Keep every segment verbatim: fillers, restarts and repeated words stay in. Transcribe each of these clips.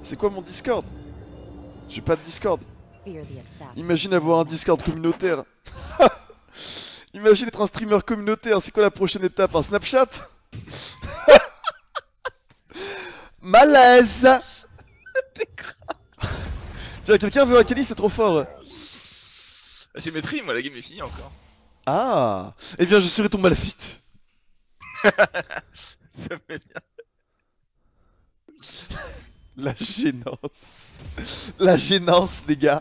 C'est quoi mon Discord? J'ai pas de Discord. Imagine avoir un Discord communautaire. Imagine être un streamer communautaire, c'est quoi la prochaine étape? Un Snapchat? Malaise. Tiens, quelqu'un veut Akali, c'est trop fort. J'ai maîtrise, moi la game est finie encore. Ah. Eh bien je serai ton Malphite. Ça me met bien. La gênance. La gênance les gars.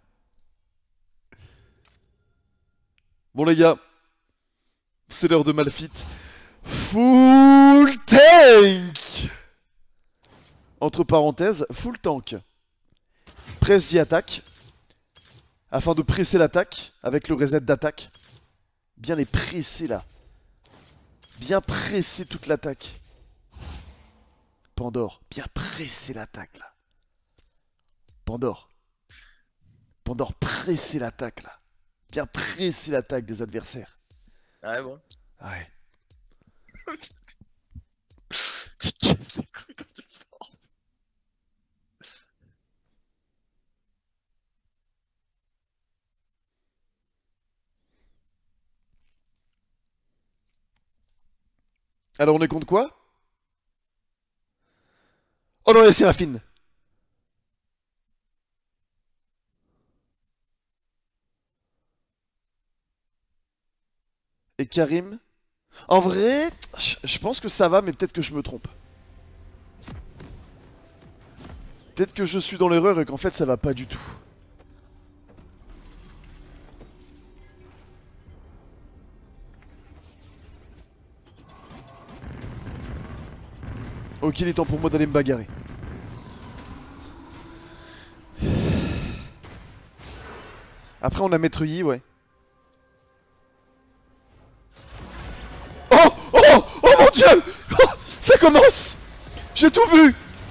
Bon les gars, c'est l'heure de Malphite. Full tank. Entre parenthèses, full tank. Presse y attaque. Afin de presser l'attaque avec le reset d'attaque. Bien les presser là. Bien presser toute l'attaque. Pandore, bien presser l'attaque là. Pandore. Pandore, presser l'attaque là. Bien presser l'attaque des adversaires. Ouais bon. Ouais. Tu te casses les couilles quand tu le forces. Alors on est contre quoi? Oh non, il y a Séraphine. Et Karim? En vrai, je pense que ça va, mais peut-être que je me trompe. Peut-être que je suis dans l'erreur et qu'en fait ça va pas du tout. Ok, il est temps pour moi d'aller me bagarrer. Après on a Maître Yi, ouais. Oh! Oh! Oh mon dieu! Oh, ça commence! J'ai tout vu!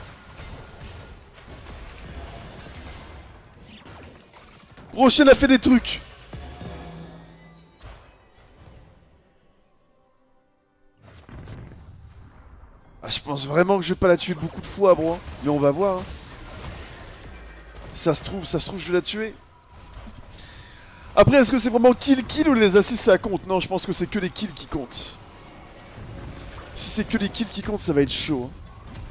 Rochelle a fait des trucs! Ah, je pense vraiment que je vais pas la tuer beaucoup de fois, bro. Mais on va voir. Hein. Ça se trouve, ça se trouve, je vais la tuer. Après, est-ce que c'est vraiment kill-kill ou les assists ça compte? Non, je pense que c'est que les kills qui comptent. Si c'est que les kills qui comptent, ça va être chaud. Hein.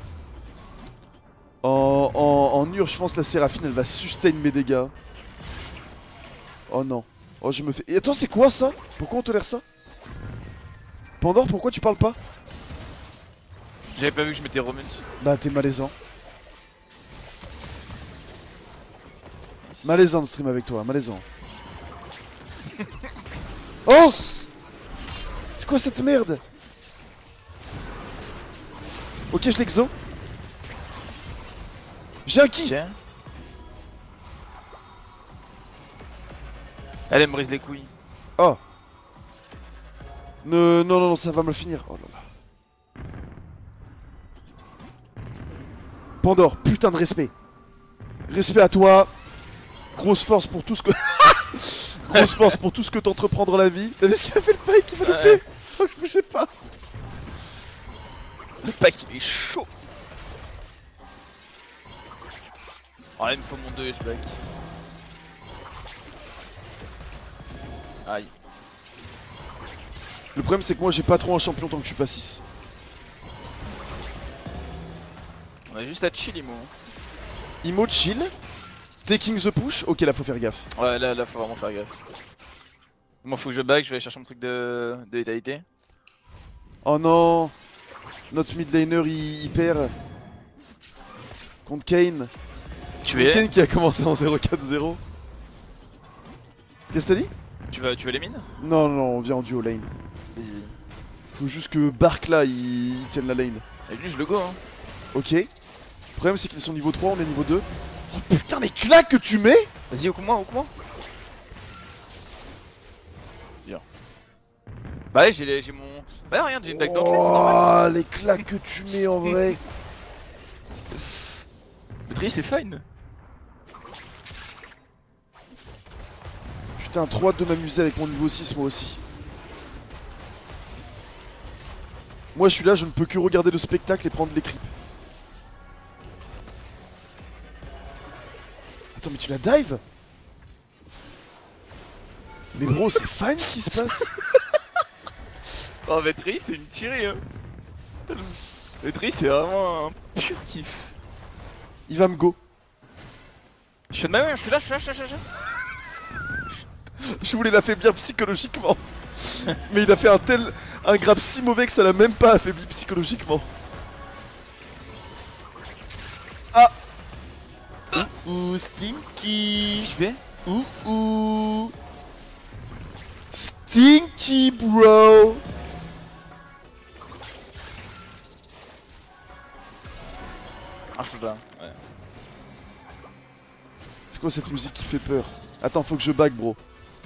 En, en, en Ur, je pense que la Séraphine, elle va sustain mes dégâts. Oh non. Oh, je me fais... Et attends, c'est quoi ça? Pourquoi on tolère ça? Pandore, pourquoi tu parles pas? J'avais pas vu que je m'étais remunt. Bah, t'es malaisant. Malaisant de stream avec toi, malaisant. Oh! C'est quoi cette merde? Ok, je l'exo. J'ai un ki. Tiens. Elle, elle me brise les couilles. Oh. Ne... Non, non, non, ça va me le finir. Oh là là. Pandore, putain de respect. Respect à toi. Grosse force pour tout ce que... Grosse force pour tout ce que t'entreprends dans la vie. T'as vu ce qu'il a fait le pack? Il va le paix. Oh, je bougeais pas. Le pack il est chaud. Oh, il me faut mon deux H-back. Aïe. Le problème c'est que moi j'ai pas trop un champion tant que je suis pas six. On a juste à chill, Imo. Imo chill. Taking the push. Ok, là faut faire gaffe. Ouais, là, là faut vraiment faire gaffe. Moi faut que je back, je vais aller chercher mon truc de, de létalité. Oh non. Notre mid laner il, il perd. Contre Kane. Tu Contre es Kane qui a commencé en zéro quatre zéro. Qu'est-ce que t'as dit? Tu veux, tu veux les mines? Non, non, non, on vient en duo lane. Vas-y. Faut juste que Bark là il, il tienne la lane. Et lui je le go hein. Ok. Le problème c'est qu'ils sont niveau trois, on est niveau deux. Oh putain les claques que tu mets! Vas-y, au coup moi, au coup moi. Bien. Bah ouais, j'ai j'ai mon... Bah regarde, j'ai une dague d'anglais, c'est normal. Oh les claques que tu mets en vrai. Le tri c'est fine. Putain, trop hâte de m'amuser avec mon niveau six moi aussi. Moi je suis là, je ne peux que regarder le spectacle et prendre les creeps. Attends, mais tu la dive? Mais bro, c'est fine ce qui se passe. Oh, mais Tri, c'est une tuerie, hein. Le Tri, c'est vraiment un pur kiff. Il va me go. Je suis de ma main, je suis là, je suis là, je suis là, je suis là. Je voulais l'affaiblir psychologiquement. Mais il a fait un tel. Un grab si mauvais que ça l'a même pas affaibli psychologiquement. Ah! Ouh, Stinky! Qu'est-ce qu'il fait? Ouh, ouh! Stinky, bro! Ah, je peux pas, ouais. C'est quoi cette musique qui fait peur? Attends, faut que je back, bro.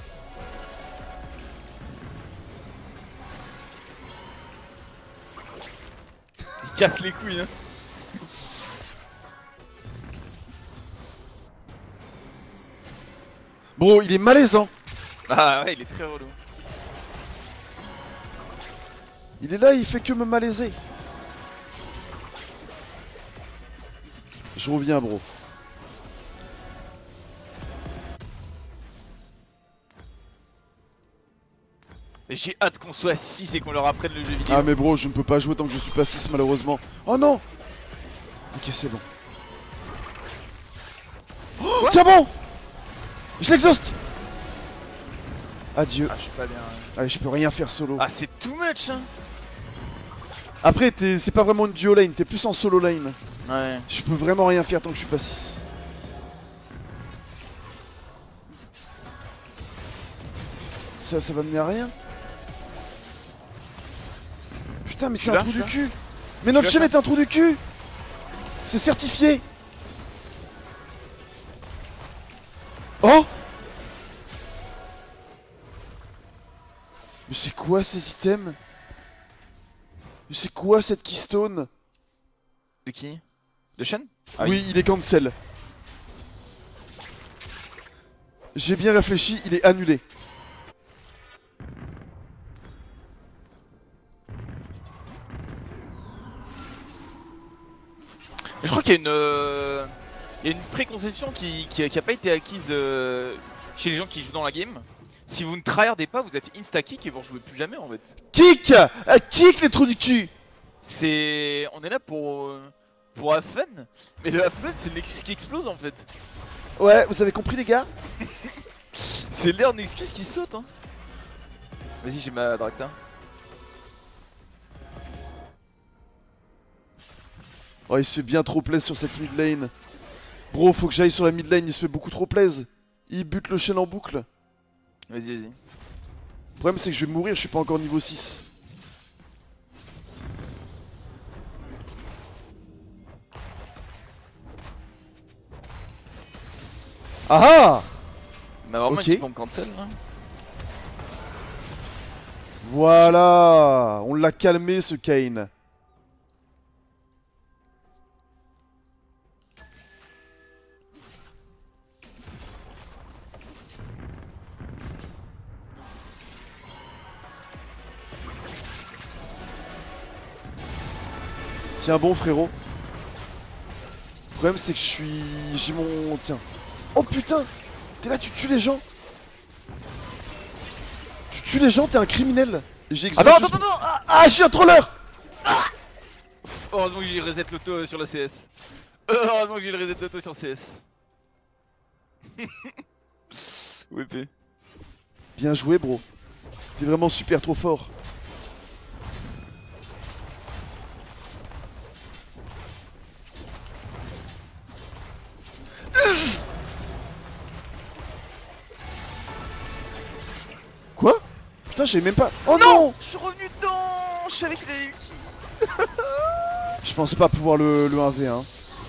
Il casse les couilles, hein. Bro, il est malaisant. Ah ouais, il est très relou. Il est là, il fait que me malaiser. Je reviens, bro. J'ai hâte qu'on soit six et qu'on leur apprenne le jeu vidéo. Ah mais bro, je ne peux pas jouer tant que je suis pas six malheureusement. Oh non! Ok, c'est bon. Oh, c'est bon! Je l'exhauste! Adieu. Ah, je suis pas bien. Ouais. Allez, je peux rien faire solo. Ah, c'est too much, hein. Après, c'est pas vraiment une duo lane, t'es plus en solo lane. Ouais. Je peux vraiment rien faire tant que je suis pas six. Ça, ça va mener à rien. Putain, mais c'est un là, trou du là. cul. Mais notre chaîne est un trou du cul. C'est certifié. Oh! Mais c'est quoi ces items? Mais c'est quoi cette keystone? De qui? De Shen? Ah oui, il est cancel. J'ai bien réfléchi, il est annulé. Je crois qu'il y a une, euh, il y a une préconception qui, qui, qui a pas été acquise euh, chez les gens qui jouent dans la game. Si vous ne tryhardez pas, vous êtes insta-kick et vous rejouez plus jamais en fait. Kick! Ah, kick les trous du cul! C'est... On est là pour... euh, pour have fun, mais le have fun c'est une excuse qui explose en fait. Ouais, vous avez compris les gars? C'est l'air d'une excuse qui saute hein. Vas-y, j'ai ma Draktar. Oh, il se fait bien trop plaisir sur cette mid lane. Bro, faut que j'aille sur la mid lane, il se fait beaucoup trop plaisir. Il bute le Shen en boucle. Vas-y, vas-y. Le problème c'est que je vais mourir, je suis pas encore niveau six. Ah ah! Il m'a vraiment Ok. une petite bombe cancel là. Voilà! On l'a calmé ce Kayn. Tiens bon frérot. Le problème c'est que je suis... J'ai mon... Tiens. Oh putain! T'es là, tu tues les gens! Tu tues les gens, t'es un criminel! J'ai Ah non, non, non, non ah, ah, je suis un troller! ah heureusement que j'ai reset l'auto sur la C S. Heureusement que j'ai le reset l'auto sur C S. O P. Bien joué bro. T'es vraiment super trop fort. Quoi? Putain, j'ai même pas... Oh non! Je suis revenu dedans. Je suis avec les ulti. Je pense pas pouvoir le, le un v un.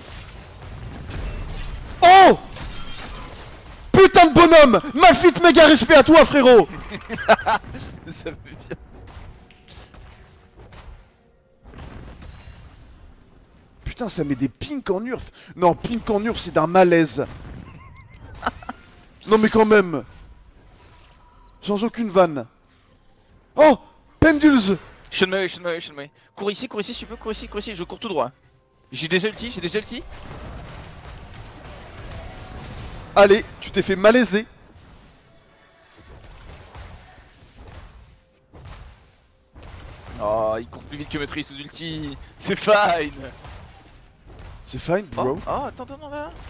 Oh! Putain de bonhomme! Malfit méga respect à toi frérot! Ça veut dire... Putain, ça met des pinks en urf. Non, pink en urf, c'est d'un malaise. Non mais quand même. Sans aucune vanne. Oh! Pendules! Shenmue, Shenmue, Shenmue. Cours ici, cours ici si tu peux, cours ici, cours ici, je cours tout droit. J'ai déjà ulti, j'ai déjà ulti. Allez, tu t'es fait malaiser. Oh, il court plus vite que Maîtrise sous ulti. C'est fine. C'est fine, bro. Oh, oh, attends, attends, non, là.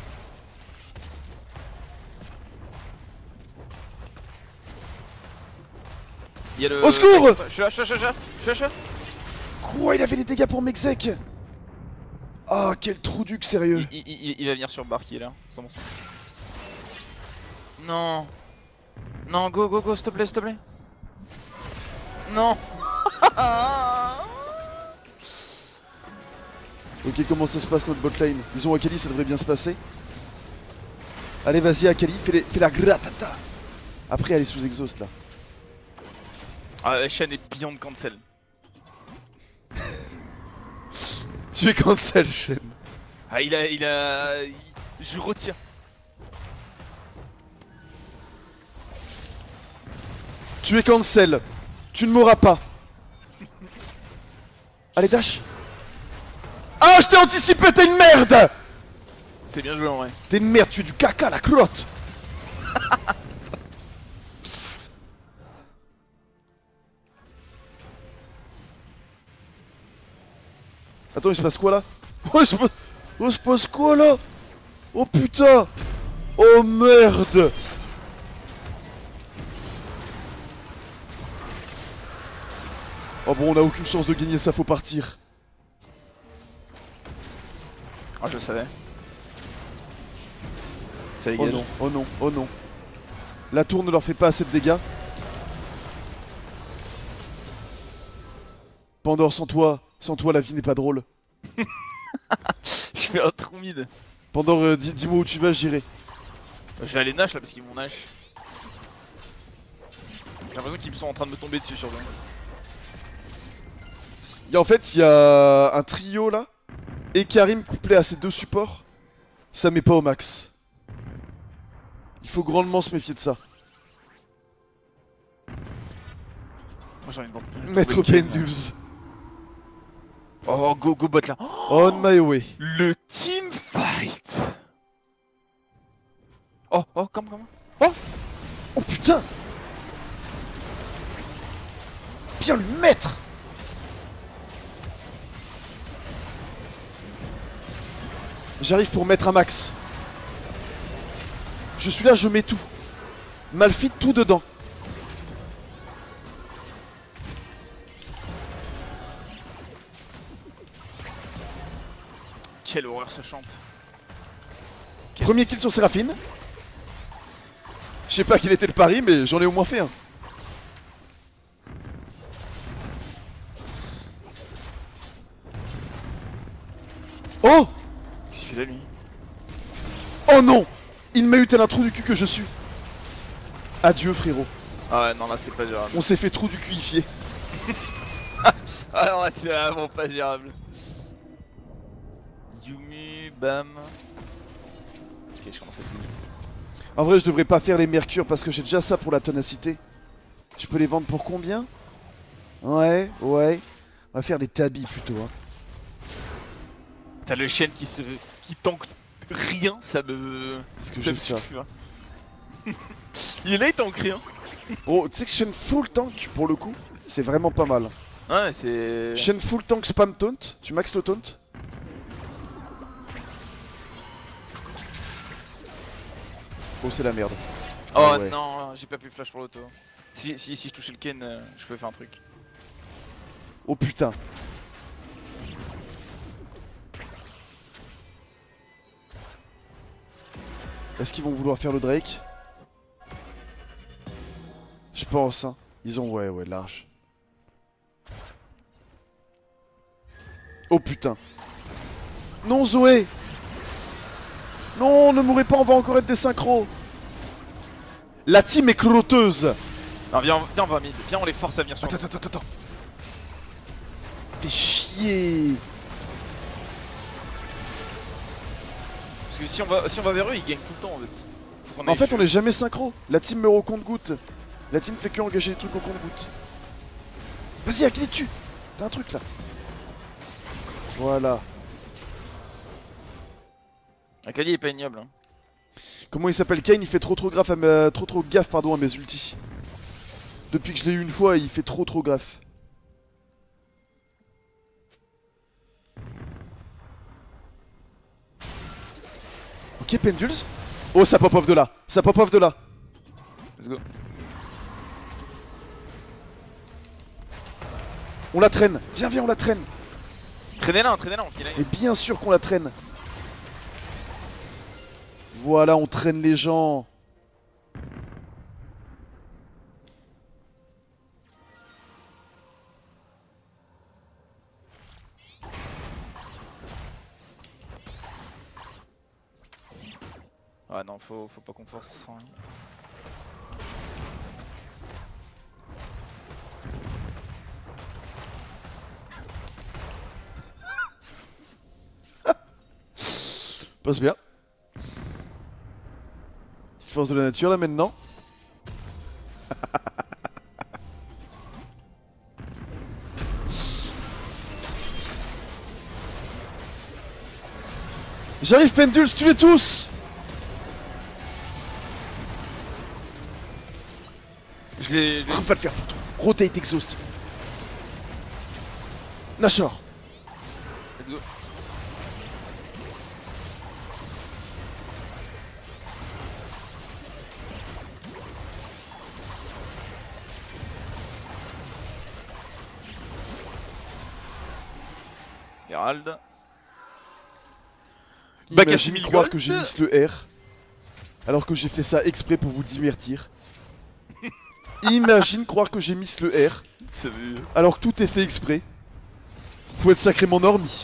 Il y a le... Au secours! Je suis là, je suis là, je suis là, je suis là, je suis là. Quoi, il avait les dégâts pour Mexec? Ah, quel trou duc, sérieux. Il, il, il, il va venir sur Bar qui est là, sans mon son. Non. Non, go, go, go, s'il te plaît, s'il te plaît. Non. Ok, comment ça se passe notre botlane? Ils ont Akali, ça devrait bien se passer. Allez, vas-y, Akali, fais, les, fais la gratata. Après, elle est sous exhaust là. Ah, Shen est beyond cancel. Tu es cancel, Shen. Ah, il a. Il a. il- Je retire. Tu es cancel. Tu ne mourras pas. Allez, dash. Ah, je t'ai anticipé, t'es une merde. C'est bien joué en vrai. T'es une merde, tu es du caca, la culotte. Attends, il se passe quoi là? Oh, il se passe... oh, il se passe quoi là? Oh putain. Oh merde. Oh bon, on a aucune chance de gagner ça, faut partir. Ah, je le savais. Ça Oh dégage. non, oh non, oh non. La tour ne leur fait pas assez de dégâts. Pandore, sans toi, sans toi la vie n'est pas drôle. Je fais un trou mid. Pandore, euh, dis- dis-moi où tu vas, j'irai. Je vais aller Nash là parce qu'ils m'ont Nash. J'ai l'impression qu'ils sont en train de me tomber dessus sur le. Et en fait, il y a un trio là. Et Karim couplé à ces deux supports. Ça met pas au max. Il faut grandement se méfier de ça. Moi j'en ai une Maître Pendulz. Oh, go, go bot là. On my way. Le team fight. Oh, oh, comme, comme. Oh, Oh putain. Bien le mettre. J'arrive pour mettre un max. Je suis là, je mets tout. Malphite tout dedans. quelle horreur ce champ. Premier kill sur Séraphine. Je sais pas quel était le pari, mais j'en ai au moins fait un. Oh! Qu'est-ce qu'il fait là lui? Oh non! Il m'a eu tel un trou du cul que je suis. Adieu frérot. Ah ouais, non là c'est pas gérable. On s'est fait trou du cuifié. Ah non là c'est vraiment pas gérable. Yumu, bam. Ok, je commence à finir. En vrai, je devrais pas faire les mercures parce que j'ai déjà ça pour la ténacité. Je peux les vendre pour combien? Ouais, ouais. On va faire les tabis plutôt. Hein. T'as le chêne qui se. qui tank rien, ça me. Parce que ça j'ai me ça. suffit, hein. Il est là, il tank rien. Bon, tu sais que chaîne full tank pour le coup, c'est vraiment pas mal. Ouais, c'est. Chaîne full tank spam taunt, tu max le taunt. Oh, c'est la merde. Oh Ah ouais. non, j'ai pas pu flash pour l'auto. Si, si, si je touchais le Ken, euh, je pouvais faire un truc. Oh putain. Est-ce qu'ils vont vouloir faire le Drake? Je pense, hein. Ils ont, ouais, ouais, large. Oh putain. Non, Zoé! Non, ne mourrez pas, on va encore être des synchros. La team est crotteuse. Non, viens, viens, on va mid. Viens, on les force à venir sur Attends, nous. attends, attends, attends. Fais chier. Parce que si on va, si on va vers eux, ils gagnent tout le temps en fait. Faut qu'on En aille fait, sur- on est jamais synchro. La team meurt au compte-goutte. La team fait que engager des trucs au compte-goutte. Vas-y, à qui tu? T'as un truc là. Voilà. Akali est pas ignoble. Hein. Comment il s'appelle? Kane, il fait trop trop gaffe à ma... trop trop gaffe pardon à mes ultis. Depuis que je l'ai eu une fois, il fait trop trop gaffe. Ok, Pendules. Oh, ça pop off de là. Ça pop off de là. Let's go. On la traîne. Viens, viens, on la traîne. Traînez-la, traînez-la, on finit. Et bien sûr qu'on la traîne. Voilà, on traîne les gens. Ah non, faut, faut pas qu'on force. Hein. Passe bien. Petite force de la nature là maintenant. J'arrive Pendules, tuez-les tous. Je l'ai... Oh, va le faire foutre. Rotate exhaust. Nashor. Let's go. Herald. Imagine croire que j'ai mis le R alors que j'ai fait ça exprès pour vous divertir. Imagine croire que j'ai mis le R alors que tout est fait exprès. Faut être sacrément normie.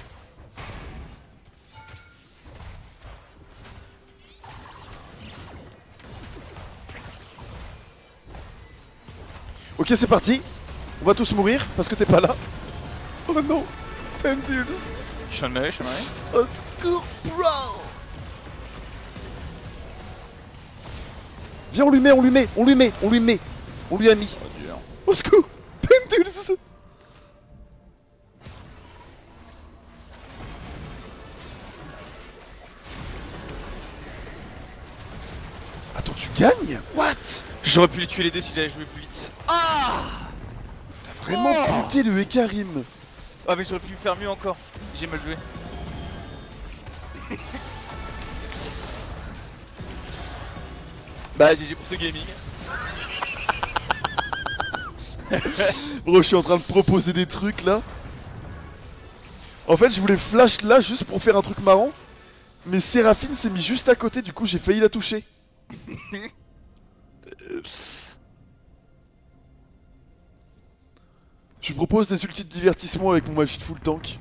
Ok, c'est parti. On va tous mourir parce que t'es pas là. Oh non, Pendules. Je suis en main, je suis en main. Au secours, bro. Viens, on lui met, on lui met, on lui met, on lui met. On lui a mis. Oh, dur. Au secours, Pendules. Attends, tu gagnes? What? J'aurais pu les tuer les deux si j'avais joué plus vite. Ah! T'as vraiment Oh buté le Ekarim. Ah mais j'aurais pu faire mieux encore. J'ai mal joué. Bah G G pour ce gaming. Bro, je suis en train de proposer des trucs là. En fait, je voulais flash là juste pour faire un truc marrant. Mais Séraphine s'est mis juste à côté, du coup j'ai failli la toucher. Je lui propose des ultis de divertissement avec mon Malphite full tank.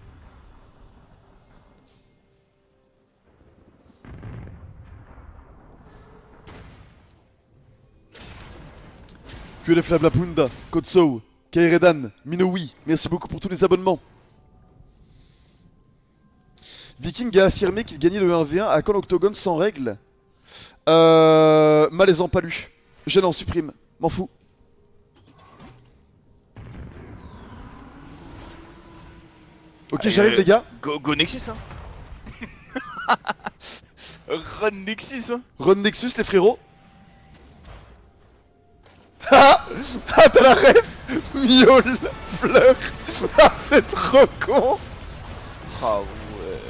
Que les Flablapunda, Kotsou, Kairedan, Minowi, merci beaucoup pour tous les abonnements. Viking a affirmé qu'il gagnait le un v un à quand l'Octogone sans règles. Euh... Malaisant, pas lu. Je n'en supprime, m'en fous. Ok, euh, j'arrive les gars. Go, go Nexus hein. Run Nexus hein. Run Nexus les frérots. Ah, ah t'as la ref. Miaule, fleur. Ah c'est trop con. Ah ouais.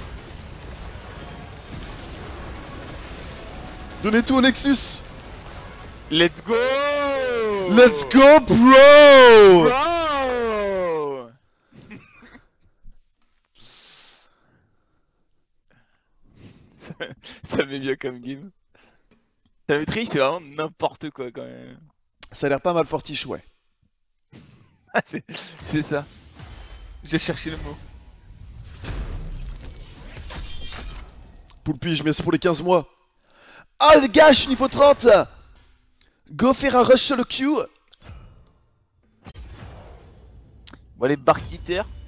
Donnez tout au Nexus. Let's go. Let's go bro. Bro. ça, ça met bien comme game. La maîtrise c'est vraiment n'importe quoi quand même. Ça a l'air pas mal fortiche, ouais. C'est ça. J'ai cherché le mot. Poulpige, merci pour les quinze mois. Ah les gars, je suis niveau trente. Go faire un rush sur le Q. Bon les barquitaires.